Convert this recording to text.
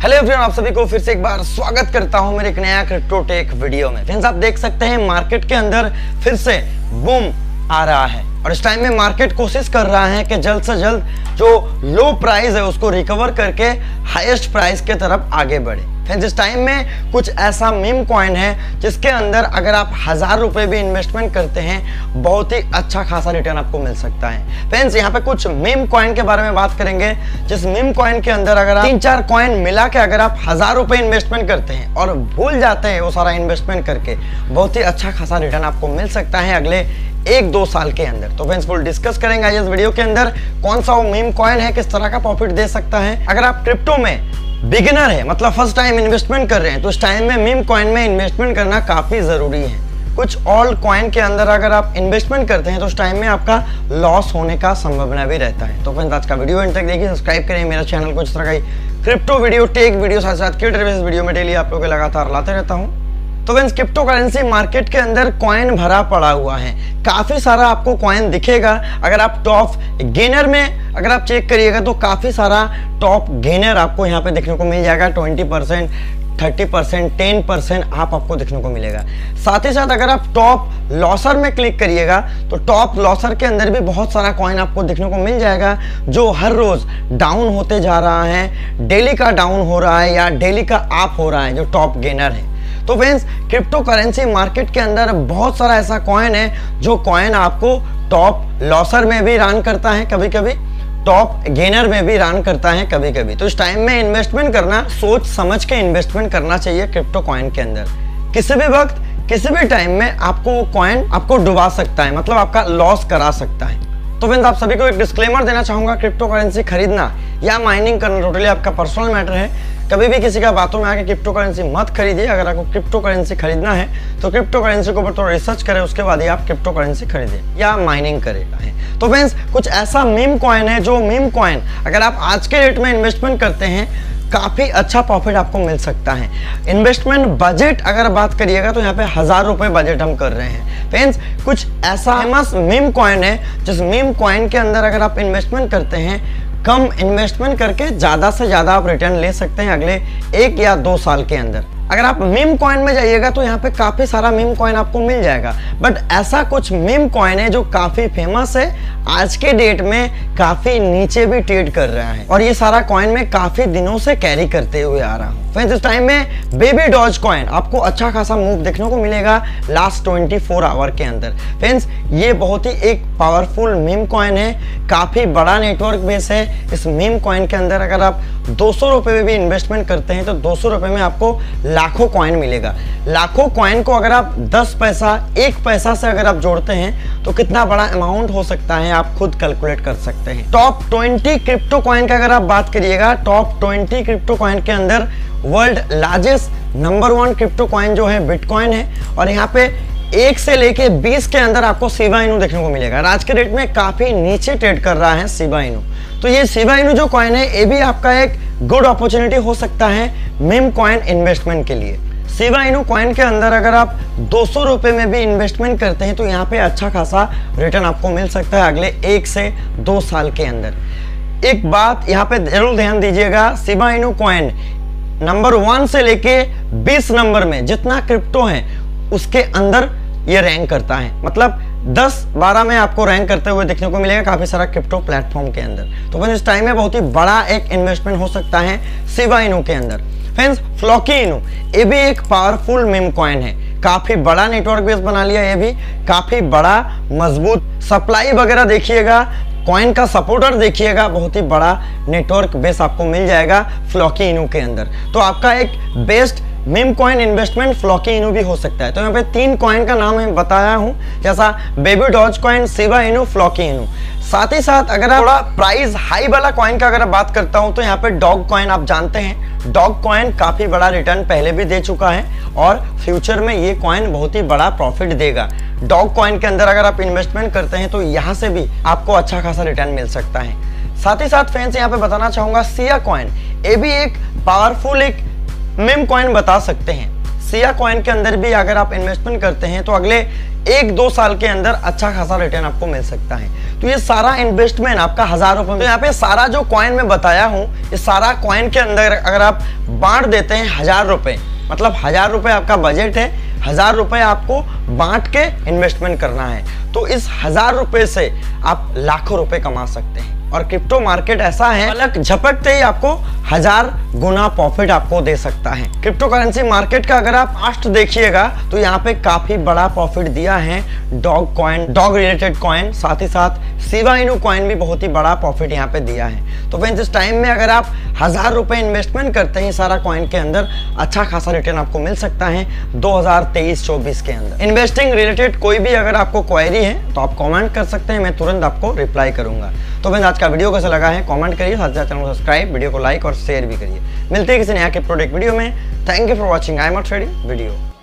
Hello everyone, आप सभी को फिर से एक बार स्वागत करता हूं मेरे एक नया क्रिप्टो टेक वीडियो में। फ्रेंड्स, आप देख सकते हैं मार्केट के अंदर फिर से बूम आ रहा है और इस टाइम में मार्केट कोशिश कर रहा है कि जल्द से जल्द जो लो प्राइस है उसको रिकवर करके हाईएस्ट प्राइस के तरफ आगे बढ़े। फ्रेंड्स, इस टाइम में कुछ ऐसा मीम कॉइन है जिसके अंदर अगर आप 1000 रुपए भी इन्वेस्टमेंट करते हैं बहुत ही अच्छा खासा रिटर्न आपको मिल सकता है। फ्रेंड्स, यहाँ पे कुछ मीम कॉइन के बारे में बात करेंगे जिस मीम कॉइन के अंदर अगर आप 3-4 कॉइन मिला के अगर आप 1000 रुपए इन्वेस्टमेंट करते हैं और भूल जाते हैं वो सारा इन्वेस्टमेंट करके, बहुत ही अच्छा खासा रिटर्न आपको मिल सकता है अगले 1-2 साल के अंदर। तो फ्रेंड्स, फुल डिस्कस करेंगे आज इस वीडियो के अंदर कौन सा वो मीम कॉइन है, किस तरह का प्रॉफिट दे सकता है। अगर आप क्रिप्टो में बिगिनर है, मतलब फर्स्ट टाइम इन्वेस्टमेंट कर रहे हैं, तो इस टाइम में मीम कॉइन में इन्वेस्टमेंट करना काफी जरूरी है। कुछ ओल्ड कॉइन के अंदर अगर आप इन्वेस्टमेंट करते हैं तो उस टाइम में आपका लॉस होने का संभावना भी रहता है। तो फ्रेंड्स, आज का वीडियो एंड तक देखिए, सब्सक्राइब करें मेरा चैनल को। इस तरह का क्रिप्टो वीडियो, टेक वीडियो, साथ साथ क्रिएटर बेस्ड वीडियो में डेली आप लोगों को लगातार लाते रहता हूँ। तो फ्रेंड्स, क्रिप्टो करेंसी मार्केट के अंदर कॉइन भरा पड़ा हुआ है, काफी सारा आपको कॉइन दिखेगा। अगर आप टॉप गेनर में अगर आप चेक करिएगा तो काफी सारा टॉप गेनर आपको यहाँ पे देखने को मिल जाएगा। 20%, 30%, 10% आपको देखने को मिलेगा। साथ ही साथ अगर आप टॉप लॉसर में क्लिक करिएगा तो टॉप लॉसर के अंदर भी बहुत सारा कॉइन आपको देखने को मिल जाएगा जो हर रोज डाउन होते जा रहा है, डेली का डाउन हो रहा है या डेली का अप हो रहा है, जो टॉप गेनर है। तो फ्रेंड्स, क्रिप्टो करेंसी मार्केट के अंदर बहुत सारा ऐसा कॉइन है जो कॉइन आपको टॉप लॉसर में भी रन करता है, कभी कभी टॉप गेनर में भी रन करता है कभी कभी। तो इस टाइम में इन्वेस्टमेंट करना सोच समझ के इन्वेस्टमेंट करना चाहिए क्रिप्टो कॉइन के अंदर। किसी भी वक्त किसी भी टाइम में आपको वो कॉइन आपको डुबा सकता है, मतलब आपका लॉस करा सकता है। तो फ्रेंड्स, आप सभी को एक डिस्क्लेमर देना चाहूंगा, क्रिप्टो करेंसी खरीदना या माइनिंग करना टोटली आपका पर्सनल मैटर है। कभी भी किसी का बातों में आके क्रिप्टो करेंसी मत खरीदिए। अगर आपको क्रिप्टो करेंसी खरीदना है तो क्रिप्टो करेंसी के ऊपर थोड़ा रिसर्च करें, उसके बाद ही आप क्रिप्टो करेंसी खरीदें या माइनिंग करें। तो फ्रेंड्स, कुछ ऐसा मीम कॉइन है जो मीम कॉइन अगर आप आज के रेट में इन्वेस्टमेंट करते हैं काफी अच्छा प्रॉफिट आपको मिल सकता है। इन्वेस्टमेंट बजट अगर बात करिएगा तो यहाँ पे 1000 रुपए बजट हम कर रहे हैं। फ्रेंड्स, कुछ ऐसा फेमस मीम कॉइन है जिस मीम कॉइन के अंदर अगर आप इन्वेस्टमेंट करते हैं, कम इन्वेस्टमेंट करके ज्यादा से ज्यादा आप रिटर्न ले सकते हैं अगले 1 या 2 साल के अंदर। अगर आप मीम कॉइन में जाइएगा तो यहाँ पे काफी सारा मीम कॉइन आपको मिल जाएगा, बट ऐसा कुछ मीम कॉइन है जो काफी फेमस है, आज के डेट में काफी नीचे भी ट्रेड कर रहा है और ये सारा कॉइन में काफी दिनों से कैरी करते हुए आ रहा हूँ। फ्रेंड्स, इस टाइम में बेबी डॉज कॉइन आपको अच्छा खासा मूव देखने को मिलेगा लास्ट 24 आवर के अंदर। फ्रेंड्स, ये बहुत ही एक पावरफुल मीम कॉइन है, काफी बड़ा नेटवर्क बेस है। इस मीम कॉइन के अंदर अगर आप 200 रुपए में भी इन्वेस्टमेंट करते हैं तो 200 रुपए में आपको लाखों कॉइन मिलेगा। लाखों कॉइन को अगर आप 10 पैसा 1 पैसा से अगर आप जोड़ते हैं तो कितना बड़ा अमाउंट हो सकता है आप खुद कैलकुलेट कर सकते हैं। टॉप 20 क्रिप्टो कॉइन का अगर आप बात करिएगा, टॉप 20 क्रिप्टो कॉइन के अंदर world largest number 1 crypto coin जो है बिटकॉइन है और यहाँ पे 1 से लेके 20 के अंदर आपको शिबा इनू देखने को मिलेगा। आज के रेट में काफी नीचे ट्रेड कर रहा है शिबा इनू। तो ये शिबा इनू जो कॉइन है ये भी आपका एक गुड अपॉर्चुनिटी हो सकता है मीम कॉइन इन्वेस्टमेंट के लिए। शिबा इनू कॉइन के अंदर अगर आप 200 रुपए में भी इन्वेस्टमेंट करते हैं तो यहाँ पे अच्छा खासा रिटर्न आपको मिल सकता है अगले 1 से 2 साल के अंदर। एक बात यहाँ पे जरूर ध्यान दीजिएगा, शिबा इनू कॉइन नंबर 1 से लेके 20 नंबर में जितना क्रिप्टो है उसके अंदर ये रैंक करता है, मतलब 10-12 में आपको रैंक करते हुए देखने को मिलेगा काफी सारा क्रिप्टो प्लेटफॉर्म के अंदर। तो फ्रेंड्स, इस टाइम में बहुत ही बड़ा एक इन्वेस्टमेंट हो सकता है शिबा इनू के अंदर। फ्रेंड्स, फ्लॉकी इनू ये भी एक पावरफुल मीम कॉइन है, काफी बड़ा नेटवर्क बेस बना लिया, ये भी काफी बड़ा मजबूत सप्लाई वगैरह देखिएगा, कॉइन का सपोर्टर देखिएगा, बहुत ही बड़ा नेटवर्क बेस आपको मिल जाएगा फ्लॉकी इनू के अंदर। तो आपका एक best meme coin investment Floki Inu भी हो सकता है। तो यहाँ पे 3 कॉइन का नाम मैं बताया हूँ, जैसा baby doge coin, Shiba Inu, Floki Inu. साथ ही साथ अगर आप थोड़ा प्राइस हाई वाला कॉइन का अगर बात करता हूँ तो यहाँ पे डॉग कॉइन आप जानते हैं, डॉग कॉइन काफी बड़ा रिटर्न पहले भी दे चुका है और फ्यूचर में ये कॉइन बहुत ही बड़ा प्रॉफिट देगा। डॉग कॉइन के अंदर अगर आप इन्वेस्टमेंट करते हैं तो यहाँ से भी आपको अच्छा खासा रिटर्न मिल सकता है। साथ ही साथ फ्रेंड्स, यहाँ पे बताना चाहूंगा सिया कॉइन, ये भी एक पावरफुल एक मीम कॉइन बता सकते हैं। सिया कॉइन के अंदर भी अगर आप इन्वेस्टमेंट करते हैं तो अगले 1-2 साल के अंदर अच्छा खासा रिटर्न आपको मिल सकता है। तो ये सारा इन्वेस्टमेंट आपका 1000 रुपए में। तो यहाँ पे सारा जो कॉइन में बताया हूँ, ये सारा कॉइन के अंदर अगर आप बांट देते हैं 1000 रुपए, मतलब 1000 रुपए आपका बजट है, 1000 रुपए आपको बांट के इन्वेस्टमेंट करना है, तो इस 1000 रुपए से आप लाखों रुपए कमा सकते हैं। और क्रिप्टो मार्केट ऐसा है, पलक झपकते ही आपको 1000 गुना प्रॉफिट आपको दे सकता है। क्रिप्टो करेंसी मार्केट का अगर आप पास्ट देखिएगा तो यहाँ पे काफी बड़ा प्रॉफिट दिया है dog coin, dog related coin, साथ ही साथ शिबा इनू कॉइन भी बहुत ही बड़ा प्रॉफिट यहाँ पे दिया है। तो फ्रेंड्स, इस टाइम में अगर आप 1000 रुपए इन्वेस्टमेंट करते हैं सारा कॉइन के अंदर, अच्छा खासा रिटर्न आपको मिल सकता है 2023-24 के अंदर। इन्वेस्टिंग रिलेटेड कोई भी अगर आपको क्वेरी है तो आप कमेंट कर सकते हैं, मैं तुरंत आपको रिप्लाई करूंगा। तो फ्रेंड्स, आज का वीडियो कैसा लगा है कमेंट करिए, साथ ही साथ चैनल को सब्सक्राइब, वीडियो को लाइक और शेयर भी करिए। मिलते हैं किसी नया क्रिप्टो टेक वीडियो में। Thank you for watching. I am trading video.